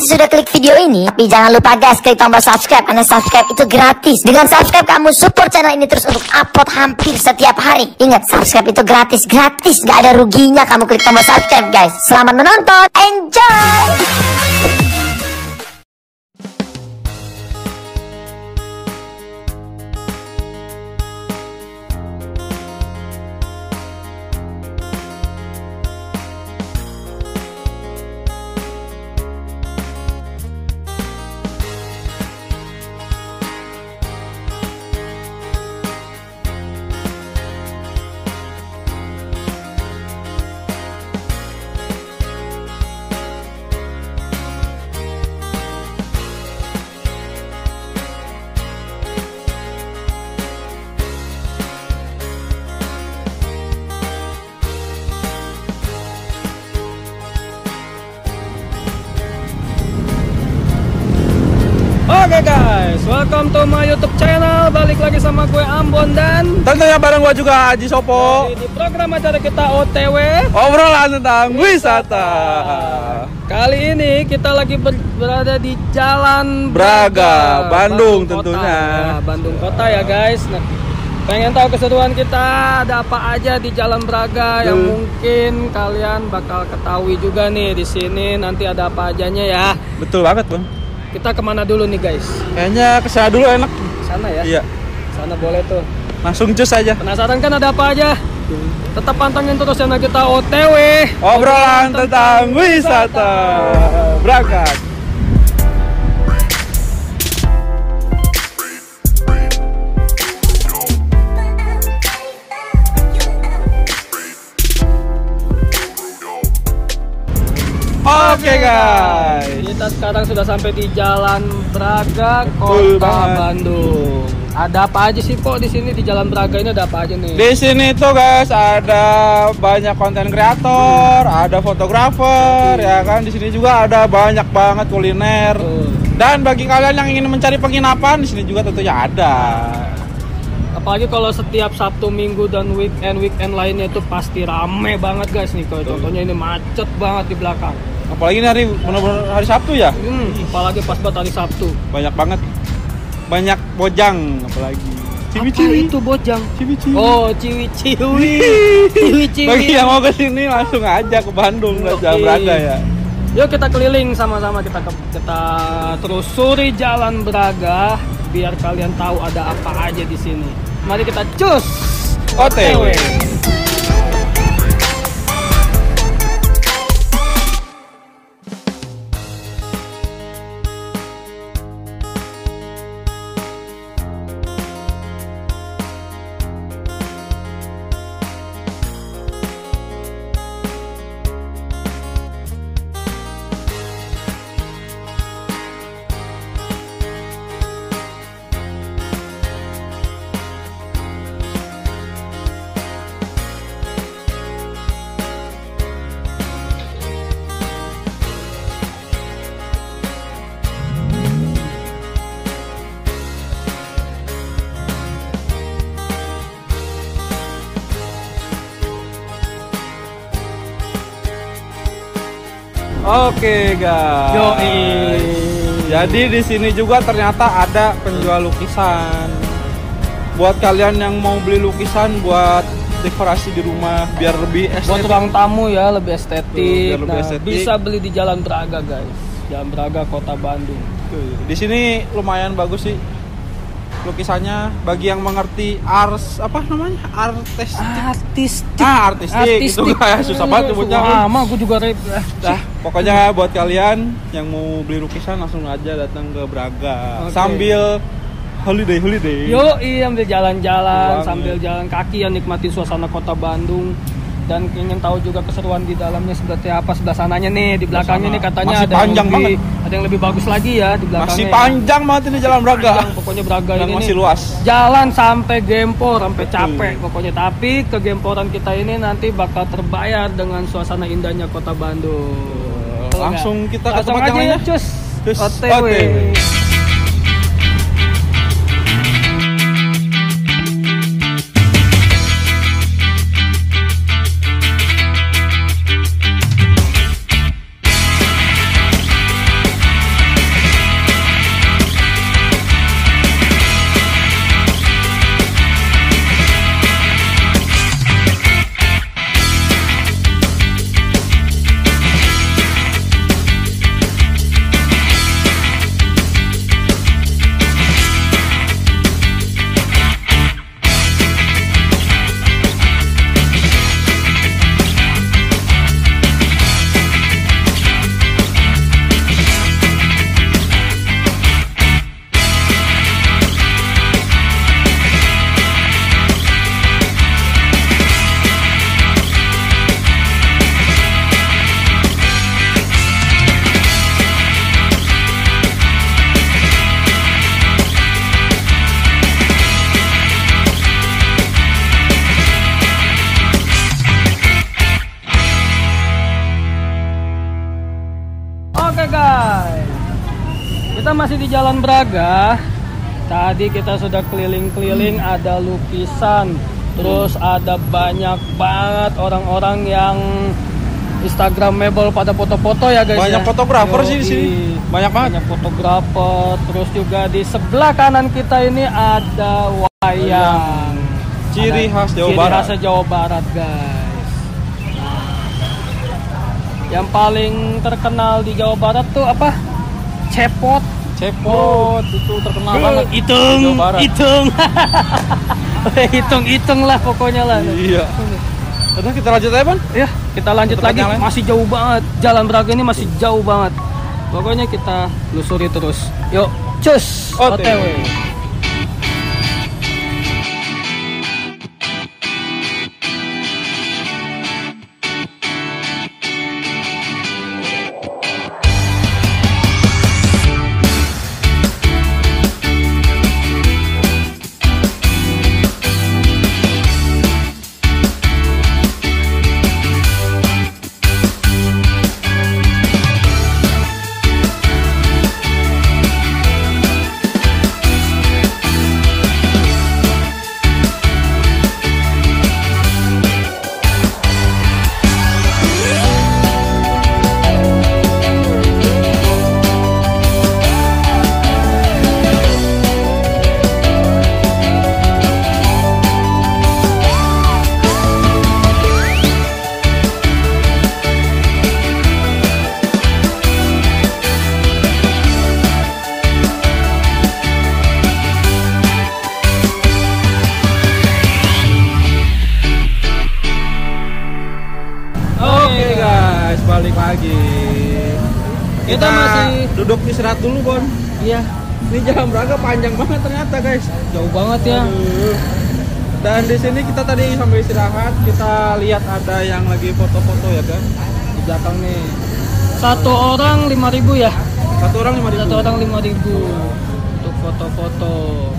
sudah klik video ini, tapi jangan lupa guys, klik tombol subscribe, karena subscribe itu gratis. Dengan subscribe kamu support channel ini terus untuk upload hampir setiap hari. Ingat, subscribe itu gratis, gak ada ruginya kamu klik tombol subscribe guys. Selamat menonton, enjoy! Oke guys, welcome to my YouTube channel. Balik lagi sama gue Ambon dan tentunya bareng gue juga Haji Sopo. di program acara kita OTW, obrolan tentang wisata. Kali ini kita lagi berada di Jalan Braga, Bandung Kota. tentunya. Ya, Bandung Kota ya guys. Nah, pengen tahu keseruan kita ada apa aja di Jalan Braga yang mungkin kalian bakal ketahui juga nih di sini. Nanti ada apa ajanya ya. Betul banget bang. Kita kemana dulu nih guys? Kayaknya kesana dulu enak. Sana ya? Iya. Sana boleh tuh. Langsung cus aja. Penasaran kan ada apa aja? Tetap pantengin terus channel kita OTW, Obrolan tentang wisata Braga. Oke guys, kita sekarang sudah sampai di Jalan Braga, Betul Kota banget. Bandung. Ada apa aja sih Pok di sini di Jalan Braga ini, ada apa aja nih? di sini tuh guys ada banyak konten kreator, ada fotografer, ya kan. Di sini juga ada banyak banget kuliner. Dan bagi kalian yang ingin mencari penginapan, di sini juga tentunya ada. Apalagi kalau setiap Sabtu, Minggu dan weekend lainnya itu pasti rame banget guys nih. Kalau contohnya ini macet banget di belakang. Apalagi ini hari benar-benar hari Sabtu ya, Apalagi pas buat hari Sabtu. banyak banget, banyak bojang apalagi. Apa Ciwi-ciwi. itu bojang? Ciwi-ciwi. Oh, ciwi-ciwi. Ciwi-ciwi. Bagi yang mau kesini langsung aja ke Bandung, Jalan Braga ya. Yuk kita keliling sama-sama, kita telusuri Jalan Braga biar kalian tahu ada apa aja di sini. Mari kita cus OTW. Oke guys. Yoi. Jadi di sini juga ternyata ada penjual lukisan. Buat kalian yang mau beli lukisan buat dekorasi di rumah biar lebih Buat estetik. ruang tamu ya, lebih estetik. Biar lebih Nah, estetik. bisa beli di Jalan Braga guys. Jalan Braga, Kota Bandung. Di sini lumayan bagus sih lukisannya. Bagi yang mengerti artistik. Artistik itu kayak susah banget nyebutnya. Lama aku juga Nah, pokoknya buat kalian yang mau beli lukisan langsung aja datang ke Braga. Oke. Sambil holiday. Yoi, ambil jalan-jalan Banget. sambil jalan kaki ya, nikmatin suasana Kota Bandung. Dan ingin tahu juga keseruan di dalamnya seperti apa. Sebelah sananya nih, di belakangnya sana. nih katanya Masih ada yang panjang lebih, banget. ada yang lebih bagus lagi ya di belakangnya. Masih panjang banget ini jalan Braga. Panjang, pokoknya Braga Dan ini masih nih, luas. jalan sampai Gempor, sampai capek pokoknya. Tapi kegemporan kita ini nanti bakal terbayar dengan suasana indahnya Kota Bandung. Betul Langsung nggak? kita ke Langsung tempat aja yang ya, lainnya. cus. Cus, OTW. OTW. Kita masih di Jalan Braga. Tadi kita sudah keliling-keliling, ada lukisan. Terus ada banyak banget orang-orang yang Instagramable pada foto-foto ya guys. Banyak ya. fotografer sih di sini. Banyak banget. Banyak fotografer. Terus juga di sebelah kanan kita ini ada wayang. Ciri khas Jawa Barat. Ciri khas Jawa Barat guys. Yang paling terkenal di Jawa Barat tuh apa? Cepot. Cepot itu terkenal banget. Hitung, Jawa Barat. hitung. Hitung lah pokoknya lah. Iya. Udah kita lanjut aja, Bang. Ya, kita lanjut Tempat lagi. yang lain. Masih jauh banget. Jalan Braga ini masih jauh banget. Pokoknya kita lusuri terus. Yuk, cus. OTW. Oke guys, balik lagi. Kita masih- duduk istirahat dulu, Bon. Iya, Ini Jalan Braga panjang banget ternyata, guys. jauh banget ya. Aduh. Dan di sini kita tadi sampai istirahat, kita lihat ada yang lagi foto-foto ya kan di belakang nih. Satu orang 5.000 ya. Satu orang 5.000. Satu orang 5.000 untuk foto-foto.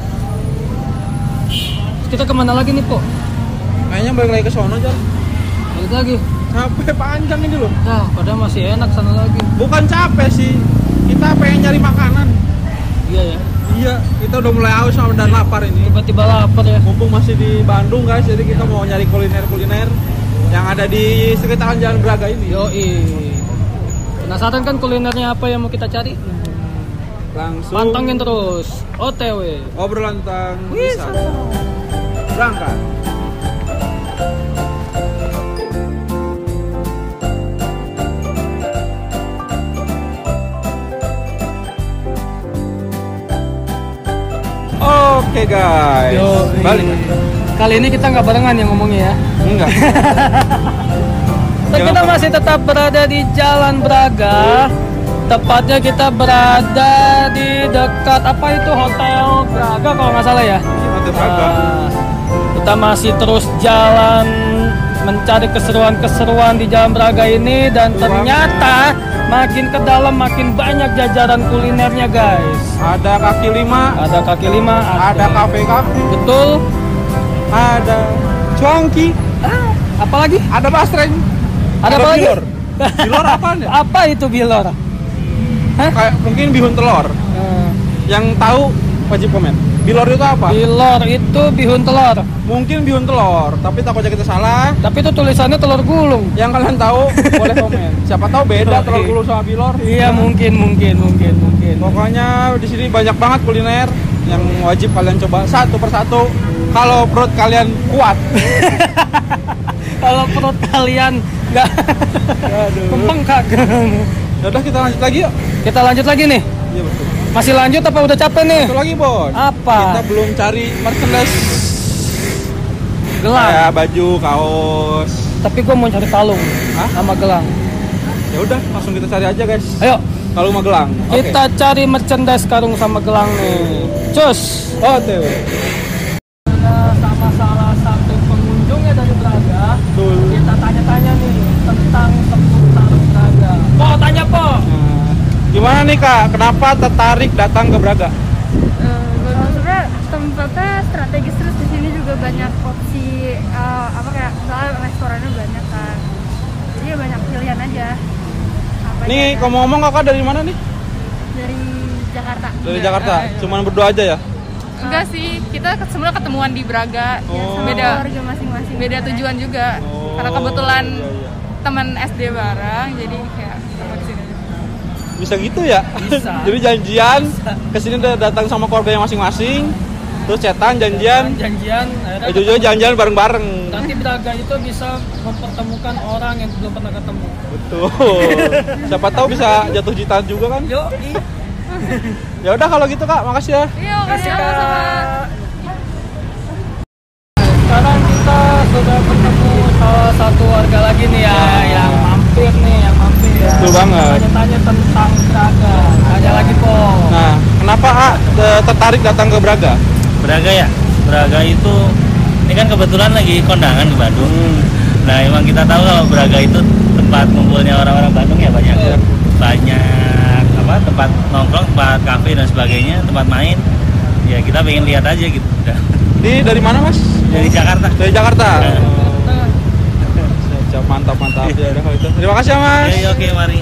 Kita kemana lagi nih, Po? Kayaknya balik lagi ke sono aja. Balik lagi. Capek panjang ini loh. Nah, padahal masih enak sana lagi. Bukan capek sih, kita pengen nyari makanan. Iya ya. Iya, kita udah mulai haus dan lapar ini. Tiba-tiba lapar ya. Mumpung masih di Bandung guys, jadi kita mau nyari kuliner-kuliner yang ada di sekitaran Jalan Braga ini. Yoi. Penasaran kan kulinernya apa yang mau kita cari? Langsung Pantengin terus. OTW. obrolan tentang wisata. Berangkat. Oke guys, Yoi. balik. Kali ini kita nggak barengan yang ngomongnya ya. Enggak. Dan kita masih tetap berada di Jalan Braga. Tepatnya kita berada di dekat apa itu Hotel Braga kalau nggak salah ya. Hotel Braga. Kita masih terus jalan mencari keseruan-keseruan di Jalan Braga ini dan ternyata makin ke dalam makin banyak jajaran kulinernya guys. Ada kaki lima, Ada kaki lima, ada kafe-kafe, betul. ada cuangki, Apalagi? ada basreng, Ada apa lagi? bilor. Bilor apaan ya? Apa itu bilor? Hah? Kayak mungkin bihun telur. Yang tahu wajib komen. Bilor itu apa? Bilor itu bihun telur. Mungkin bihun telur, tapi takutnya kita salah. Tapi itu tulisannya telur gulung. Yang kalian tahu boleh komen. Siapa tahu beda telur gulung sama bilor. Iya mungkin. Pokoknya di sini banyak banget kuliner yang wajib kalian coba satu persatu. Kalau perut kalian kuat. Kalau perut kalian nggak membengkak. Udah kita lanjut lagi yuk. Kita lanjut lagi nih. Iya betul. Masih lanjut apa udah capek nih? Satu lagi Bon. Apa? Kita belum cari merchandise. Gelang. Kayak baju, kaos. Tapi gue mau cari kalung Hah? sama gelang. Ya udah, langsung kita cari aja guys. Ayo, Kalung sama gelang. Oke. kita cari merchandise karung sama gelang nih. Cus. OTW. Sama salah satu pengunjungnya dari Braga. Betul. Kita tanya-tanya nih tentang seputar Braga. Po, tanya Po. Nah, gimana nih Kak? Kenapa tertarik datang ke Braga? Sebenarnya tempatnya strategis, terus di sini juga banyak opsi apa kayak misalnya restorannya banyak kan, jadi ya banyak pilihan aja. Apa Nih, aja. ngomong-ngomong Kakak dari mana nih? Dari Jakarta. Dari Jakarta. Cuman berdua aja ya? Enggak sih, kita semula ketemuan di Braga. Oh. Beda Keluarga masing-masing. beda tujuan juga. Oh, Karena kebetulan iya, iya. teman SD bareng, jadi kayak sama di sini aja. Bisa gitu ya? Bisa. Jadi janjian kesini datang sama keluarganya masing-masing, terus cetan janjian, Janjian, jujur janjian bareng-bareng. nanti Braga itu bisa mempertemukan orang yang belum pernah ketemu. Betul. Siapa tahu bisa jatuh cinta juga kan? Yuk, Ya udah kalau gitu Kak, makasih ya. Iya, kasih makasih sama-sama. Kak. Sekarang kita sudah ketemu salah satu warga lagi nih ya, yang mampir ya. Betul banget. Tanya-tanya tentang Braga. Tanya lagi po. Nah, kenapa tertarik datang ke Braga? Braga ya, Braga itu ini kan kebetulan lagi kondangan di Bandung. Nah emang kita tahu kalau Braga itu tempat kumpulnya orang-orang Bandung ya banyak tempat nongkrong, tempat kafe dan sebagainya, tempat main. Ya kita pengen lihat aja gitu. Udah. Dari mana Mas? Dari Jakarta. Dari Jakarta. Nah. Mantap ya udah kalau itu. Terima kasih ya Mas. Oke, mari.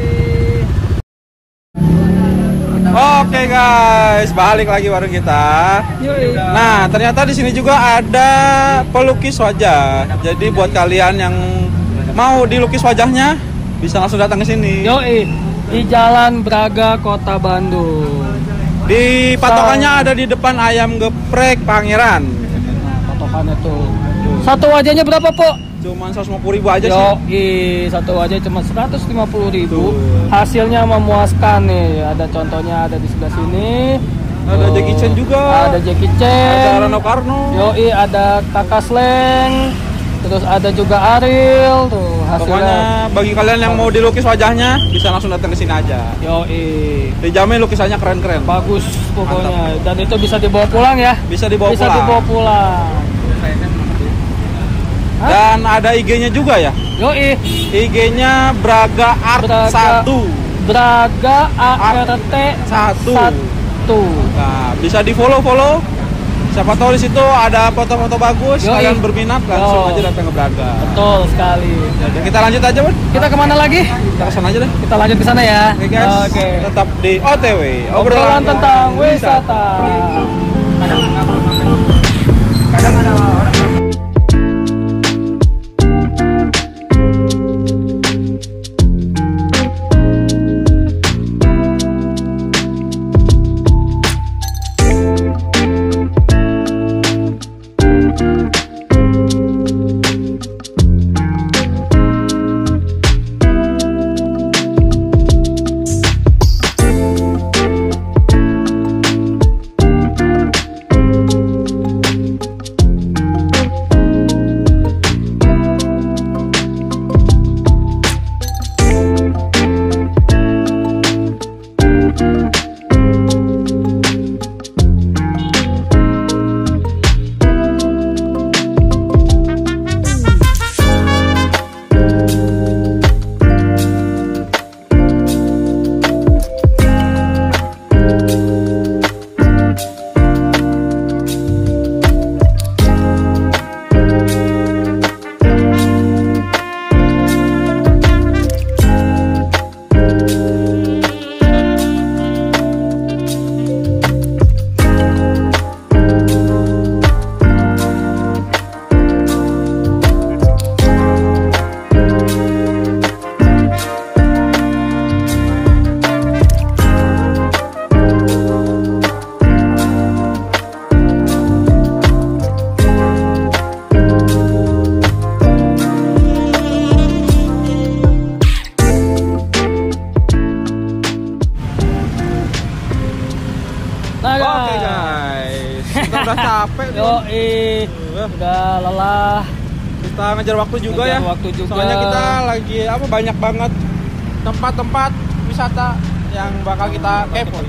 Oke guys, balik lagi warung kita. Nah, ternyata di sini juga ada pelukis wajah. Jadi buat kalian yang mau dilukis wajahnya bisa langsung datang ke sini. Yoi, di Jalan Braga, Kota Bandung. Di patokannya ada di depan Ayam Geprek Pangeran. Patokannya tuh. Satu wajahnya berapa, Po? Cuman 150.000 aja sih. Yoi, satu wajah cuma 150.000. Tuh. Hasilnya memuaskan nih. Ada contohnya ada di sebelah sini. Ada Tuh. Jackie Chan juga. Ada Jackie Ada Chan. Rano Karno. Yoi, ada Kakak Sleng. Terus ada juga Ariel tuh Pokoknya hasilnya. bagi kalian yang mau dilukis wajahnya bisa langsung datang ke sini aja. Yoi, Dijamin lukisannya keren-keren. bagus pokoknya. Dan itu bisa dibawa pulang ya. Bisa dibawa Bisa pulang. dibawa pulang. Hah? Dan ada IG-nya juga ya. Yoi, IG-nya Braga Art Braga 1. Braga ART 1. 1. Nah, bisa di-follow. Siapa tahu di situ ada foto-foto bagus, Yoi. kalian berminat langsung Yo. aja datang ke Braga. Betul sekali. Jadi kita lanjut aja, Bun. Kita kemana lagi? Kita kesana aja deh. Kita lanjut ke sana ya. Oke, guys. Oke. Tetap di OTW. Obrolan tentang wisata. Nah, Oke, guys. Kita udah capek nih. Yoi, udah lelah. Kita ngejar waktu juga Ngejar ya. waktu juga. Soalnya kita lagi banyak banget tempat-tempat wisata yang bakal kita kepo.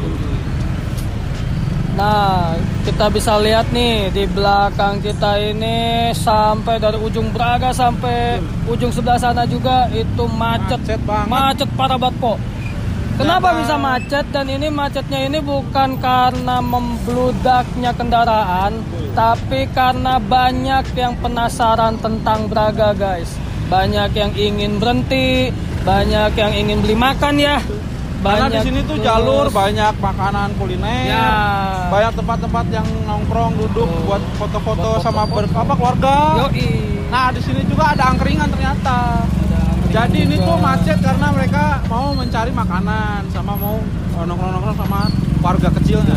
Nah, kita bisa lihat nih di belakang kita ini sampai dari ujung Braga sampai ujung sebelah sana juga itu macet. Macet banget. Macet parah banget, Po. Kenapa Karena- bisa macet? Dan ini macetnya ini bukan karena membludaknya kendaraan, tapi karena banyak yang penasaran tentang Braga, guys. Banyak yang ingin berhenti, banyak yang ingin beli makan ya. Karena di sini tuh terus. jalur banyak makanan kuliner. Ya. Banyak tempat-tempat yang nongkrong duduk buat foto-foto Buat sama foto-foto. keluarga. Yoi. Nah, di sini juga ada angkringan ternyata. Ada angkringan Jadi ini juga. tuh macet karena mereka mau mencari makanan sama mau nongkrong-nongkrong sama warga kecilnya.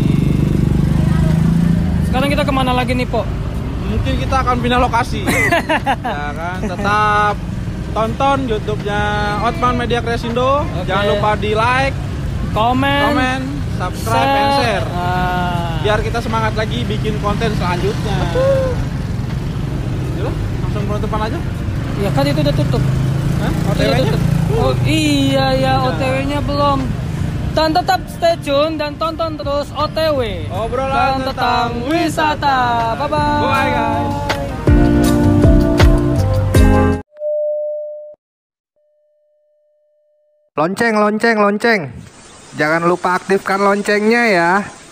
Sekarang kita kemana lagi nih, Po? Mungkin kita akan pindah lokasi. Ya kan, tetap tonton YouTube-nya Otman Media Kresindo. Oke. Jangan lupa di like, Komen, subscribe, and share. Ah. Biar kita semangat lagi bikin konten selanjutnya. Yaudah, langsung penutupan aja. Ya kan itu udah tutup. Hah? Itu udah OTW-nya? tutup. Oh iya ya, OTW-nya belum. Dan tetap stay tune dan tonton terus OTW. Obrolan Dan tentang wisata. Bye bye. Bye, guys. Lonceng, lonceng, lonceng. Jangan lupa aktifkan loncengnya ya.